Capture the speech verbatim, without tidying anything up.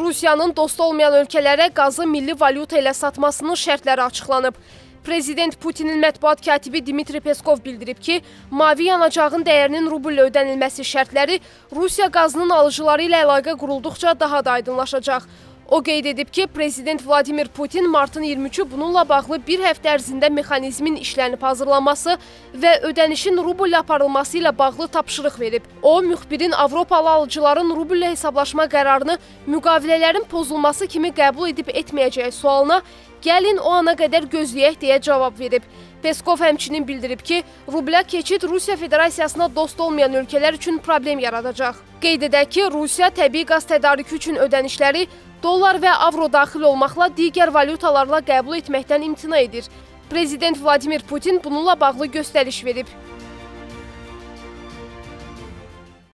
Rusiyanın dostu olmayan ölkələrə qazı milli valyuta ilə satmasının şərtləri açıqlanıb. Prezident Putinin mətbuat katibi Dmitri Peskov bildirib ki, mavi yanacağın dəyərinin rublə ödənilməsi şərtləri Rusiya qazının alıcıları ilə əlaqə qurulduqca daha da aydınlaşacaq. O qeyd edib ki, Prezident Vladimir Putin martın iyirmi üçü bununla bağlı bir həftə ərzində mexanizmin işlənib hazırlanması və ödənişin rublə aparılması ilə bağlı tapşırıq verib. O, müxbirin Avropalı alıcıların rublə hesablaşma qərarını müqavilələrin pozulması kimi qəbul edib etməyəcəyi sualına gəlin o ana qədər gözləyək deyə cavab verib. Peskov həmçinin bildirib ki, rublə keçid Rusiya Federasiyasına dost olmayan ölkələr üçün problem yaradacaq. Qeyd edək ki, Rusiya təbii qaz tədarükü üçün ödənişləri dollar və avro daxil olmaqla digər valyutalarla qəbul etməkdən imtina edir. Prezident Vladimir Putin bununla bağlı göstəriş verib.